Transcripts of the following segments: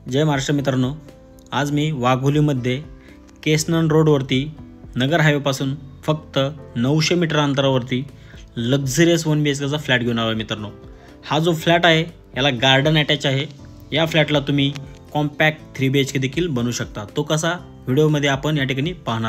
जय महाराष्ट्र मित्रांनो, आज मी वाघोलीमध्ये केसनन रोडवरती नगर हायवेपासून फक्त 900 मीटर अंतरावरती लक्झरियस 1 BHKचा फ्लॅट घेऊन आलो मित्रांनो। हा जो फ्लॅट आहे याला गार्डन अटॅच आहे। या फ्लॅटला तुम्ही कॉम्पॅक्ट 3 BHK देखील बनवू शकता। तो कसा व्हिडिओमध्ये आपण या ठिकाणी पाहणार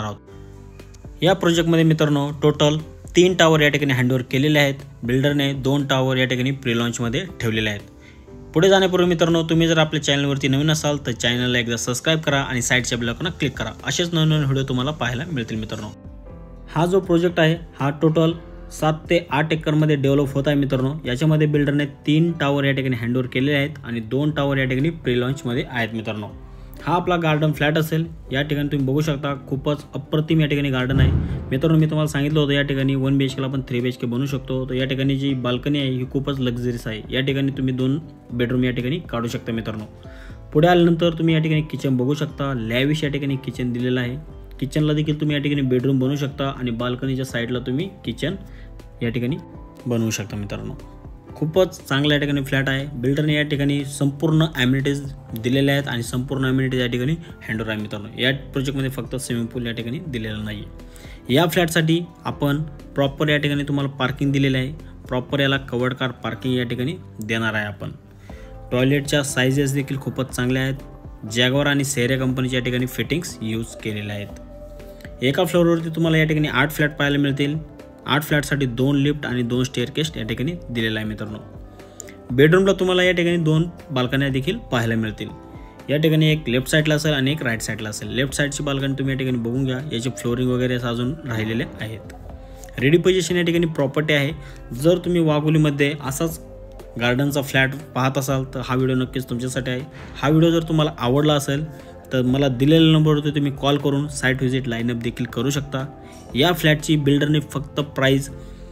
आहोत। या प्रोजेक्टमध्ये मित्रांनो टोटल 3 टावर या ठिकाणी हँडओव्हर केलेले आहेत। बिल्डरने 2 टावर या ठिकाणी प्री लॉन्चमध्ये ठेवलेले आहेत। पुढे जाण्यापूर्वी मित्रांनो, तुम्ही जर आपल्या चॅनलवरती नवीन असाल तर चॅनलला एकदा सबस्क्राइब करा आणि साइडच्या बेल आयकॉनला क्लिक करा। असेच नवीन व्हिडिओ तुम्हाला पाहायला मिळतील मित्रांनो। हा जो प्रोजेक्ट आहे हा टोटल 7 ते 8 एकरमध्ये डेव्हलप होत आहे मित्रांनो। याच्यामध्ये बिल्डरने 3 टावर या ठिकाणी हँडओव्हर केलेले आहेत आणि 2 टावर या ठिकाणी प्री लॉन्चमध्ये आहेत मित्रांनो। हा आपला गार्डन फ्लॅट असेल। या ठिकाणी तुम्ही बघू शकता खूपच अप्रतिम या ठिकाणी गार्डन आहे मित्रांनो। मी तुम्हाला सांगितलं होतं या ठिकाणी 1 BHKला आपण 3 BHK बनवू शकतो। तर या ठिकाणी जी बाल्कनी आहे ही खूपच लक्झरियस आहे। या ठिकाणी तुम्ही 2 बेडरूम या ठिकाणी काढू शकता मित्रांनो। पुढे आल्यानंतर तुम्ही या ठिकाणी किचन बघू शकता। लॅविश या ठिकाणी किचन दिलेलं आहे। किचनला देखील तुम्ही या ठिकाणी बेडरूम बनवू शकता आणि बाल्कनीच्या साईडला तुम्ही किचन या ठिकाणी बनवू शकता मित्रांनो। खूपच चांगला या ठिकाणी फ्लॅट आहे। बिल्डरने या ठिकाणी संपूर्ण ॲम्युनिटीज दिलेल्या आहेत आणि संपूर्ण ॲम्युनिटीज या ठिकाणी हँडओव्हर आहे मित्रांनो। या प्रोजेक्टमध्ये फक्त स्विमिंग पूल या ठिकाणी दिलेला नाही आहे। या फ्लॅटसाठी आपण प्रॉपर या ठिकाणी तुम्हाला पार्किंग दिलेलं आहे। प्रॉपर याला कवर्ड कार पार्किंग या ठिकाणी देणार आहे आपण। टॉयलेटच्या साइजेस देखील खूपच चांगल्या आहेत। जॅगवार आणि सेरे कंपनीच्या या ठिकाणी फिटिंग्स यूज केलेल्या आहेत। एका फ्लोअरवरती तुम्हाला या ठिकाणी 8 फ्लॅट पाहायला मिळतील। 8 फ्लॅटसाठी 2 लिफ्ट आणि 2 स्टेअरकेस या ठिकाणी दिलेला आहे मित्रांनो। बेडरूमला तुम्हाला या ठिकाणी 2 बाल्कन्या देखील पाहायला मिळतील। या ठिकाणी एक लेफ्ट साईडला असेल आणि एक राईट साईडला असेल। लेफ्ट साईडची बाल्कनी तुम्ही या ठिकाणी बघून घ्या। याचे फ्लोरिंग वगैरे अजून राहिलेले आहेत। रेडी पोझिशन या ठिकाणी प्रॉपर्टी आहे। जर तुम्ही वाघोलीमध्ये असाच गार्डनचा फ्लॅट पाहत असाल तर हा व्हिडिओ नक्कीच तुमच्यासाठी आहे। हा व्हिडिओ जर तुम्हाला आवडला असेल तर मला दिलेल्या नंबरवरती तुम्ही कॉल करून साईट व्हिजिट लाईनअप देखील करू शकता। या फ्लॅटची बिल्डरने फक्त प्राइस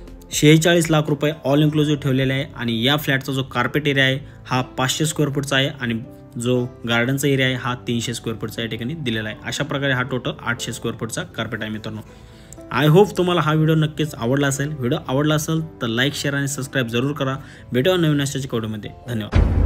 46 लाख रुपये ऑल इन्क्लुसिव्ह ठेवलेला आहे आणि या फ्लॅटचा जो कार्पेट एरिया आहे हा 500 स्क्वेअर फूटचा आहे आणि जो गार्डनचा एरिया आहे हा 300 स्क्वेअर फूटचा या ठिकाणी दिलेला आहे। अशा प्रकारे हा टोटल 800 स्क्वेअर फूटचा कार्पेट आहे मित्रांनो। आय होप तुम्हाला हा व्हिडिओ नक्कीच आवडला असेल। व्हिडिओ आवडला असेल तर लाईक शेअर आणि सबस्क्राईब जरूर करा। भेटूया नवीन अशाच व्हिडिओमध्ये। धन्यवाद।